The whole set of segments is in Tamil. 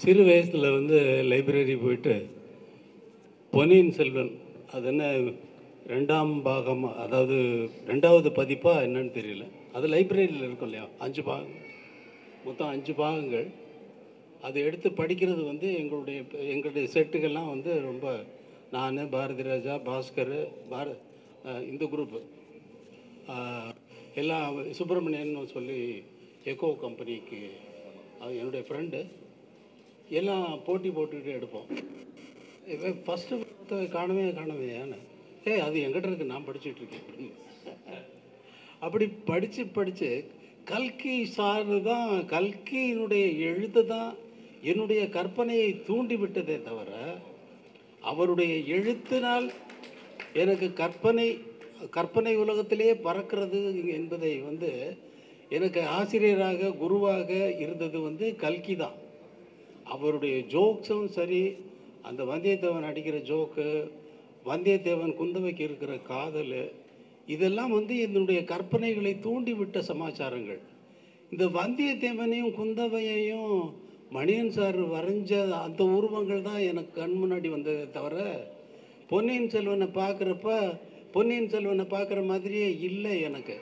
சிறு வயசில் வந்து லைப்ரரி போயிட்டு பொன்னியின் செல்வன் அது என்ன ரெண்டாம் பாகம், அதாவது ரெண்டாவது பதிப்பாக என்னன்னு தெரியல. அது லைப்ரரியில் இருக்கும் இல்லையா, 5 பாகம், மொத்தம் 5 பாகங்கள். அதை எடுத்து படிக்கிறது வந்து எங்களுடைய செட்டுகள்லாம் வந்து ரொம்ப, நான், பாரதி ராஜா, பாஸ்கர், இந்த குரூப்பு எல்லாம், சுப்பிரமணியன் சொல்லி எக்கோ கம்பெனிக்கு என்னுடைய ஃப்ரெண்டு, எல்லாம் போட்டி போட்டுக்கிட்டு எடுப்போம். ஃபஸ்ட்டு புத்தகம் காணவே ஏன்னு, அது எங்கிட்ட இருக்கு, நான் படிச்சுட்ருக்கேன். அப்படி படித்து கல்கி சார் தான், கல்கியினுடைய எழுத்து தான் என்னுடைய கற்பனையை தூண்டி விட்டதே தவிர, அவருடைய எழுத்தினால் எனக்கு கற்பனை உலகத்திலேயே பறக்கிறது என்பதை வந்து எனக்கு ஆசிரியராக குருவாக இருந்தது வந்து கல்கி தான். அவருடைய ஜோக்ஸும் சரி, அந்த வந்தியத்தேவன் அடிக்கிற ஜோக்கு, வந்தியத்தேவன் குந்தவைக்கு இருக்கிற காதல், இதெல்லாம் வந்து என்னுடைய கற்பனைகளை தூண்டிவிட்ட சமாச்சாரங்கள். இந்த வந்தியத்தேவனையும் குந்தவையையும் மணியன் சார் வரைஞ்ச அந்த உருவங்கள் தான் எனக்கு கண் முன்னாடி வந்ததே தவிர, பொன்னியின் செல்வனை பார்க்குற மாதிரியே இல்லை. எனக்கு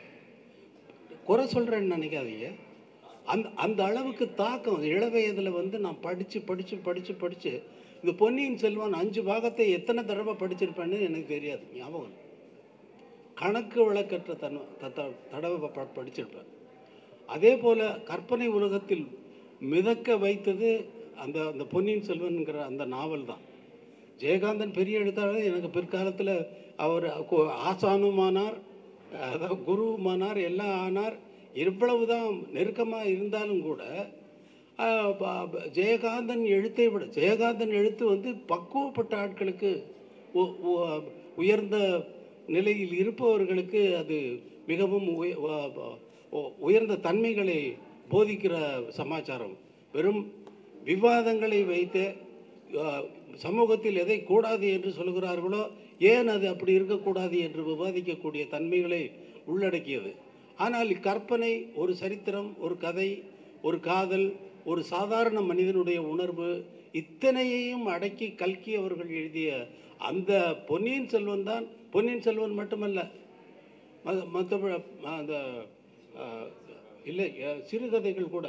குறை சொல்கிறேன்னு நினைக்காதீங்க. அந்த அளவுக்கு தாக்கம் இளவயதில் வந்து நான் படித்து இந்த பொன்னியின் செல்வன் 5 பாகத்தை எத்தனை தடவை படிச்சிருப்பேன்னு எனக்கு தெரியாது, ஞாபகம். கணக்கு வழக்கற்ற தடவை படிச்சிருப்பேன். அதே போல் கற்பனை உலகத்தில் மிதக்க வைத்தது அந்த பொன்னியின் செல்வன்கிற அந்த நாவல் தான். ஜெயகாந்தன் பெரிய எழுத்தாளர், எனக்கு பிற்காலத்தில் அவர் ஆசானுமானார், அதாவது குருவுமானார், எல்லாம் ஆனார். இவ்வளவுதான் நெருக்கமாக இருந்தாலும் கூட ஜெயகாந்தன் எழுத்து வந்து பக்குவப்பட்ட ஆட்களுக்கு, உயர்ந்த நிலையில் இருப்பவர்களுக்கு அது மிகவும் உயர்ந்த தன்மைகளை போதிக்கிற சமாச்சாரம். வெறும் விவாதங்களை வைத்து சமூகத்தில் எதை கூடாது என்று சொல்கிறார்களோ, ஏன் அது அப்படி இருக்கக்கூடாது என்று விவாதிக்கக்கூடிய தன்மைகளை உள்ளடக்கியது. ஆனால் கற்பனை, ஒரு சரித்திரம், ஒரு கதை, ஒரு காதல், ஒரு சாதாரண மனிதனுடைய உணர்வு, இத்தனையையும் அடக்கி கல்கி அவர்கள் எழுதிய அந்த பொன்னியின் செல்வன் தான். பொன்னியின் செல்வன் மட்டுமல்ல, மற்ற அந்த இல்லை சிறுகதைகள் கூட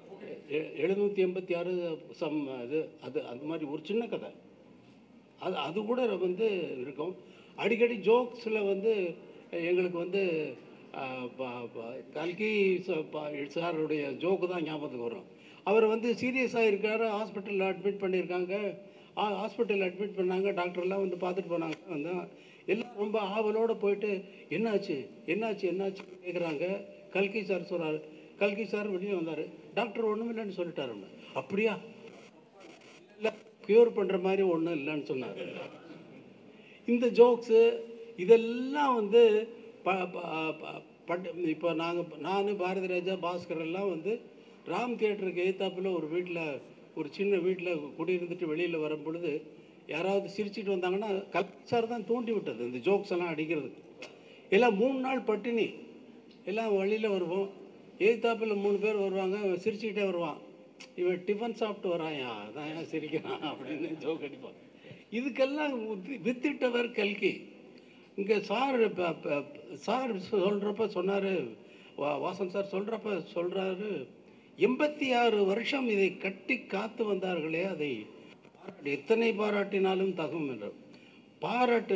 786 அது மாதிரி ஒரு சின்ன கதை, அது கூட வந்து இருக்கும். அடிக்கடி ஜோக்ஸில் வந்து எங்களுக்கு வந்து கல்கி சாருடைய ஜோக்கு தான் ஞாபகத்துக்கு வரும். அவர் வந்து சீரியஸாக இருக்கார், ஹாஸ்பிட்டலில் அட்மிட் பண்ணியிருக்காங்க. ஹாஸ்பிட்டலில் அட்மிட் பண்ணாங்க, டாக்டர்லாம் வந்து பார்த்துட்டு போனாங்க. வந்து எல்லாம் ரொம்ப ஆவலோடு போயிட்டு என்னாச்சு கேட்குறாங்க. கல்கி சார் சொல்கிறார். கல்கி சார் வெளியே வந்தார். டாக்டர் ஒன்றும் இல்லைன்னு சொல்லிட்டாருன்னு. அப்படியா, இல்லை க்யூர் பண்ணுற மாதிரி ஒன்றும் இல்லைன்னு சொன்னார். இந்த ஜோக்ஸு இதெல்லாம் வந்து இப்போ நான், பாரதி ராஜா, பாஸ்கர் எல்லாம் வந்து ராம் தியேட்டருக்கு எதிர்த்தாப்பில் ஒரு சின்ன வீட்டில் குடியிருந்துட்டு வெளியில் வரும் பொழுது யாராவது சிரிச்சுட்டு வந்தாங்கன்னா கல்கி சார் தான் தூண்டி விட்டது இந்த ஜோக்ஸ் எல்லாம் அடிக்கிறது. எல்லாம் 3 நாள் பட்டினி, எல்லாம் வழியில் வருவோம். எதிர்த்தாப்பில் 3 பேர் வருவாங்க, சிரிச்சுக்கிட்டே வருவான். இவன் டிஃபன் சாப்பிட்டு வராயா, அதான் ஏன் சிரிக்கிறான் அப்படின்னு ஜோக் அடிப்பான். இதுக்கெல்லாம் வித்திட்டவர் கல்கி. இங்கே சார் சொல்கிறப்ப சொன்னார், வாசன் சார் சொல்கிறாரு, 86 வருஷம் இதை கட்டி காத்து வந்தார்களே, அதை எத்தனை பாராட்டினாலும் தகும் என்ற பாராட்டு.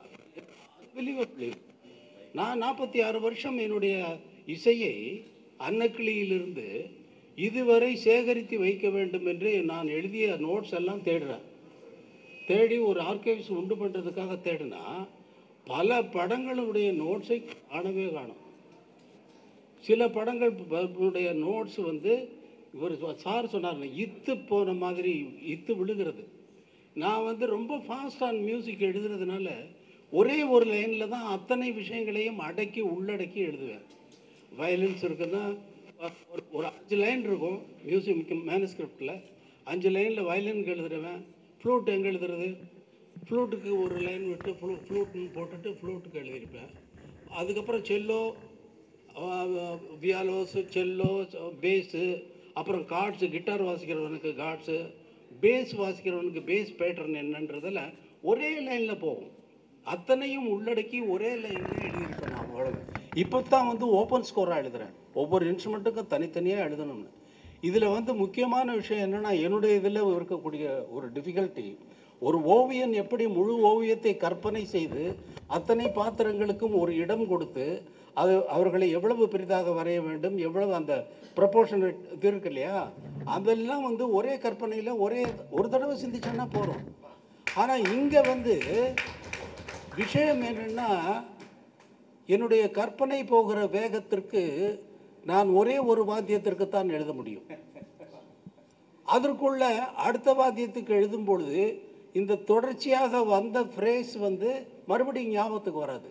நான் 46 வருஷம் என்னுடைய இசையை அன்னக்கிளியிலிருந்து இதுவரை சேகரித்து வைக்க வேண்டும் என்று நான் எழுதிய நோட்ஸ் எல்லாம் தேடி ஒரு ஆர்கைவ்ஸ் உண்டு பண்ணுறதுக்காக தேடினா பல படங்களுடைய நோட்ஸை காணும். சில படங்களுடைய நோட்ஸ் வந்து இவர் சார் சொன்னார், இத்து போன மாதிரி, இத்து விழுகிறது. நான் வந்து ரொம்ப ஃபாஸ்டான மியூசிக் எழுதுறதுனால ஒரே ஒரு லைனில் தான் அத்தனை விஷயங்களையும் உள்ளடக்கி எழுதுவேன். வயலன்ஸ் இருக்குன்னா ஒரு 5 லைன் இருக்கும் மியூசிக் மேனுஸ்கிரிப்டில். 5 லைனில் வயலினுக்கு எழுதுறேன். ஃப்ளூட் எங்கே எழுதுறது, ஃப்ளூட்டுக்கு ஒரு லைன் விட்டு ஃப்ளூட்னு போட்டுட்டு ஃப்ளூட்டுக்கு எழுதியிருப்பேன். அதுக்கப்புறம் செல்லோ, வியாலோஸு, செல்லோ, பேஸு, அப்புறம் கார்ட்ஸு, கிட்டார் வாசிக்கிறவனுக்கு கார்ட்ஸு, பேஸ் வாசிக்கிறவனுக்கு பேஸ் பேட்டர்ன் என்னன்றதில் ஒரே லைனில் போகும். அத்தனையும் உள்ளடக்கி ஒரே லைனில் எழுதியிருக்கேன் நான். அவ்வளவு. இப்போ தான் வந்து ஓப்பன் ஸ்கோராக எழுதுகிறேன். ஒவ்வொரு இன்ஸ்ட்ருமெண்ட்டுக்கும் தனித்தனியாக எழுதணும்னு. இதில் வந்து முக்கியமான விஷயம் என்னென்னா, என்னுடைய இதில் இருக்கக்கூடிய ஒரு டிஃபிகல்ட்டி, ஒரு ஓவியன் எப்படி முழு ஓவியத்தை கற்பனை செய்து அத்தனை பாத்திரங்களுக்கும் ஒரு இடம் கொடுத்து அவர்களை எவ்வளவு பெரிதாக வரைய வேண்டும், எவ்வளவு அந்த ப்ரொபோர்ஷன் இது இருக்கு இல்லையா, அதெல்லாம் வந்து ஒரே கற்பனையில் ஒரு தடவை சிந்திச்சோன்னா போகிறோம். ஆனால் இங்கே வந்து விஷயம் என்னென்னா, என்னுடைய கற்பனை போகிற வேகத்திற்கு நான் ஒரே ஒரு வாத்தியத்திற்கு தான் எழுத முடியும். அதற்குள்ள அடுத்த வாத்தியத்துக்கு எழுதும் பொழுது இந்த தொடர்ச்சியாக வந்த ஃப்ரேஸ் வந்து மறுபடியும் ஞாபகத்துக்கு வராது.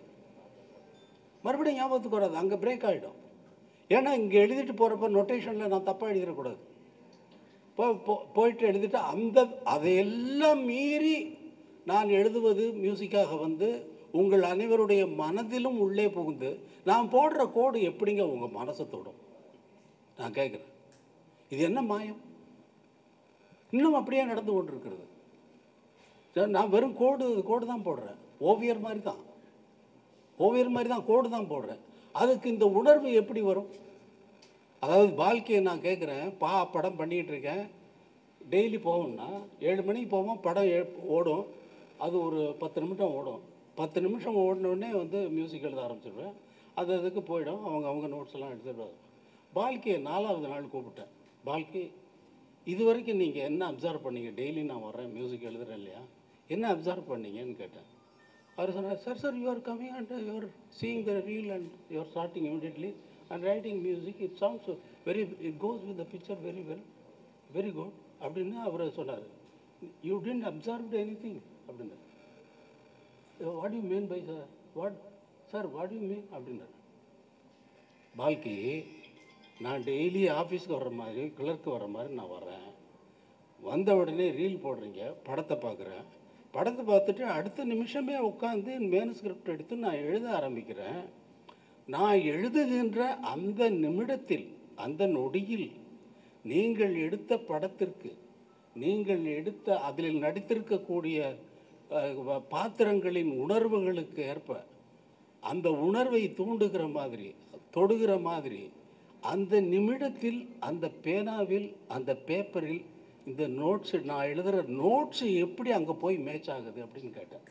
அங்கே பிரேக் ஆகிடும். ஏன்னா இங்கே எழுதிட்டு போகிறப்ப நொட்டேஷனில் நான் தப்பாக எழுதிடக்கூடாது. போயிட்டு எழுதிட்டு அதையெல்லாம் மீறி நான் எழுதுவது மியூசிக்காக வந்து உங்கள் அனைவருடைய மனதிலும் உள்ளே புகுந்து நான் போடுற கோடு எப்படிங்க உங்கள் மனசை தொடும்? நான் கேட்குறேன், இது என்ன மாயம்? இன்னும் அப்படியே நடந்து கொண்டு இருக்கிறது. நான் வெறும் கோடு தான் போடுறேன். ஓவியர் மாதிரி தான் கோடு தான் போடுறேன். அதுக்கு இந்த உணர்வு எப்படி வரும்? அதாவது வாழ்க்கையை நான் கேட்குறேன், படம் பண்ணிக்கிட்டு இருக்கேன். டெய்லி போவோம்னா 7 மணிக்கு போவோம், படம் ஓடும். அது ஒரு 10 நிமிஷம் ஓடும். 10 நிமிஷம் ஓடினோடனே வந்து மியூசிக் எழுத ஆரம்பிச்சிடுவேன். அதுக்கு போயிடும். அவங்க நோட்ஸ் எல்லாம் எடுத்துடுவாங்க. பால்கியை 4வது நாள் கூப்பிட்டேன். பால்கி, இது வரைக்கும் நீங்கள் என்ன அப்சர்வ் பண்ணீங்க? டெய்லி நான் வர்றேன், மியூசிக் எழுதுறேன் இல்லையா, என்ன அப்சர்வ் பண்ணீங்கன்னு கேட்டேன். அவர் சொன்னார், sir you are coming and you are seeing the reel and you are starting immediately and writing music. It songs it goes with the picture very good அப்படின்னு அவர் சொன்னார். You didn't observe any thing அப்படின்னார். What you mean by sir what you mean அப்படின்னார். பால்கி, நான் டெய்லி ஆஃபீஸ்க்கு வர்ற மாதிரி, கிளர்க்கு வர்ற மாதிரி நான் வர்றேன். வந்த உடனே ரீல் போடுறீங்க, படத்தை பார்க்குறேன். படத்தை பார்த்துட்டு அடுத்த நிமிஷமே உட்காந்து மேனுஸ்கிரிப்ட் எடுத்து நான் எழுத ஆரம்பிக்கிறேன். நான் எழுதுகின்ற அந்த நிமிடத்தில், அந்த நொடியில் நீங்கள் எடுத்த படத்திற்கு, நீங்கள் எடுத்த அதில் நடித்திருக்கக்கூடிய பாத்திரங்களின் உணர்வுகளுக்கு ஏற்ப அந்த உணர்வை தூண்டுகிற மாதிரி, தொடுகிற மாதிரி அந்த நிமிடத்தில் அந்த பேனாவில், அந்த பேப்பரில் இந்த நோட்ஸு, நான் எழுதுகிற நோட்ஸு எப்படி அங்கே போய் மேட்ச் ஆகுது அப்படின்னு கேட்டேன்.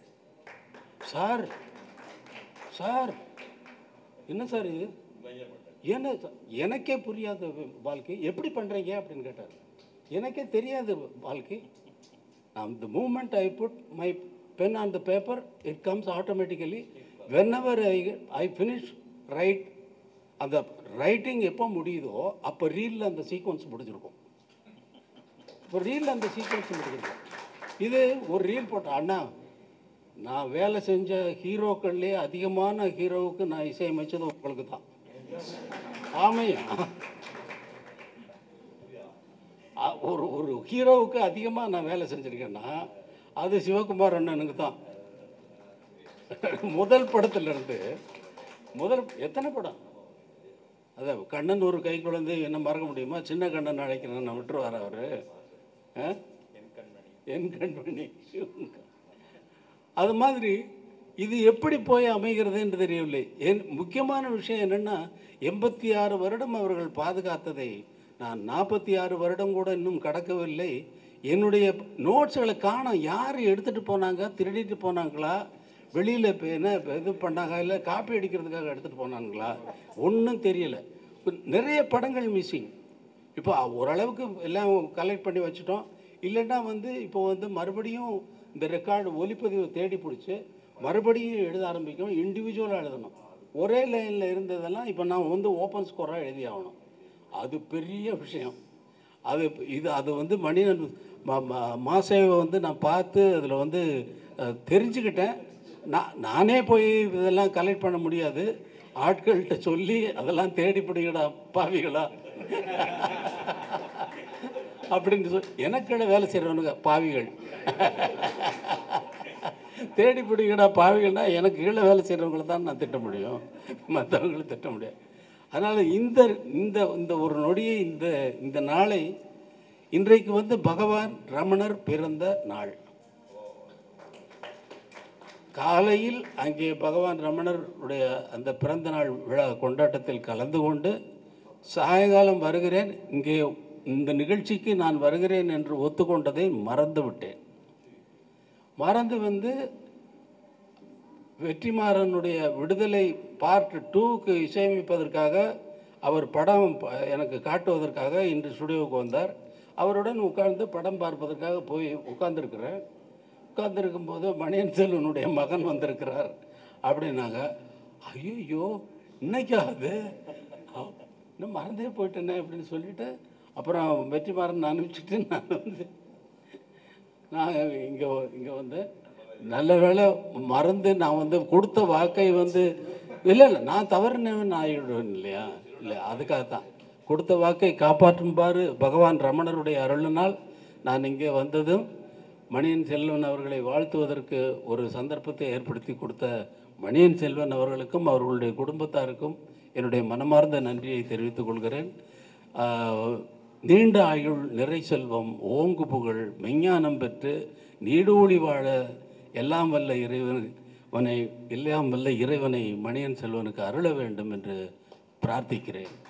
சார் என்ன சார் இது, என்ன எனக்கே புரியாத வாழ்க்கை, எப்படி பண்ணுறீங்க அப்படின்னு கேட்டார். எனக்கே தெரியாது வாழ்க்கை. the moment I put my pen on the paper, it comes automatically. Whenever I finish write, அந்த ரைட்டிங் எப்போ முடியுதோ அப்போ ரீலில் அந்த சீக்வன்ஸ் முடிஞ்சிருக்கும். இப்போ ரீலில் அந்த சீக்வன்ஸ் முடிஞ்சிருக்கும். இது ஒரு ரீல் போட்ட அண்ணா, நான் வேலை செஞ்ச ஹீரோக்கள்லேயே அதிகமான ஹீரோவுக்கு நான் இசையமைச்சது உங்களுக்கு தான். ஆமையா, ஒரு ஹீரோவுக்கு அதிகமாக நான் வேலை செஞ்சுருக்கேன்னா அது சிவகுமார் அண்ணனுக்கு தான். முதல் படத்துலேருந்து எத்தனை படம், அதான் கண்ணன் ஒரு கை குழந்தை என்ன மறக்க முடியுமா? சின்ன கண்ணன் அழைக்கிறேன் நான் விட்டுருவார் அவர். என் கண்மணி. அது மாதிரி இது எப்படி போய் அமைகிறது என்று தெரியவில்லை. முக்கியமான விஷயம் என்னென்னா, 86 வருடம் அவர்கள் பாதுகாத்ததை நான் 46 வருடம் கூட இன்னும் கடக்கவில்லை. என்னுடைய நோட்ஸுகளை காணோம். யார் எடுத்துகிட்டு போனாங்க? திருடிட்டு போனாங்களா? வெளியில் இப்போ என்ன இது பண்ணாங்க? இல்லை காப்பி அடிக்கிறதுக்காக எடுத்துகிட்டு போனாங்களா? ஒன்றும் தெரியலை. நிறைய படங்கள் மிஸ்ஸிங். இப்போ ஓரளவுக்கு எல்லாம் கலெக்ட் பண்ணி வச்சுட்டோம். இல்லைன்னா இப்போ மறுபடியும் இந்த ரெக்கார்டு ஒலிப்பதிவு தேடி பிடிச்சி மறுபடியும் எழுத ஆரம்பிக்கணும். இண்டிவிஜுவலாக எழுதணும். ஒரே லைனில் இருந்ததெல்லாம் இப்போ நான் ஓப்பன் ஸ்கோராக எழுதி ஆகணும். அது பெரிய விஷயம். அது மணியன் மாசேவை நான் பார்த்து அதில் தெரிஞ்சுக்கிட்டேன். நானே போய் இதெல்லாம் கலெக்ட் பண்ண முடியாது. ஆட்கள்கிட்ட சொல்லி அதெல்லாம் தேடி பிடிக்கடா பாவிகளா அப்படின்னு சொல்லி, எனக்குள்ள வேலை செய்கிறவனுங்க பாவிகள். தேடி பிடிக்கடா பாவிகள்னா எனக்கு கீழே வேலை செய்கிறவங்களை தான் நான் திட்ட முடியும், மற்றவங்களும் திட்ட முடியாது. அதனால் இந்த இந்த இந்த ஒரு நொடியை இந்த இந்த நாளை இன்றைக்கு வந்து பகவான் ரமணர் பிறந்த நாள். காலையில் அங்கே பகவான் ரமணருடைய அந்த பிறந்த நாள் விழா கொண்டாட்டத்தில் கலந்து கொண்டு சாயங்காலம் வருகிறேன், இங்கே இந்த நிகழ்ச்சிக்கு நான் வருகிறேன் என்று ஒத்துக்கொண்டதை மறந்து விட்டேன். மறந்து வந்து வெற்றிமாறனுடைய விடுதலை பார்ட் 2க்கு இசையமைப்பதற்காக அவர் படம் எனக்கு காட்டுவதற்காக இன்று ஸ்டுடியோவுக்கு வந்தார். அவருடன் உட்கார்ந்து படம் பார்ப்பதற்காக போய் உட்கார்ந்துருக்கிறேன். உட்கார்ந்துருக்கும்போது மணியன் செல்வனுடைய மகன் வந்திருக்கிறார் அப்படின்னாங்க. ஐயோ இன்னைக்காவது இன்னும் மறந்தே போயிட்டேனே அப்படின்னு சொல்லிட்டு அப்புறம் வெற்றிமாறன் அனுப்பிச்சிட்டு நான் இங்கே வந்து நல்ல வேளை மறந்து நான் வந்து கொடுத்த வாக்கை வந்து இல்லை நான் தவறுனவன் ஆகிடுவேன் இல்லையா, இல்லை அதுக்காகத்தான் கொடுத்த வாக்கை காப்பாற்றும்பாறு பகவான் ரமணருடைய அருளினால் நான் இங்கே வந்ததும் மணியன் செல்வன் அவர்களை வாழ்த்துவதற்கு ஒரு சந்தர்ப்பத்தை ஏற்படுத்தி கொடுத்த மணியன் செல்வன் அவர்களுக்கும் அவர்களுடைய குடும்பத்தாருக்கும் என்னுடைய மனமார்ந்த நன்றியை தெரிவித்துக் கொள்கிறேன். நீண்ட ஆயுள், நிறை செல்வம், ஓங்கு புகழ், மெஞ்ஞானம் பெற்று நீடூழி வாழ எல்லாம் வல்ல இறைவனை மணியன் செல்வனுக்கு அருள வேண்டும் என்று பிரார்த்திக்கிறேன்.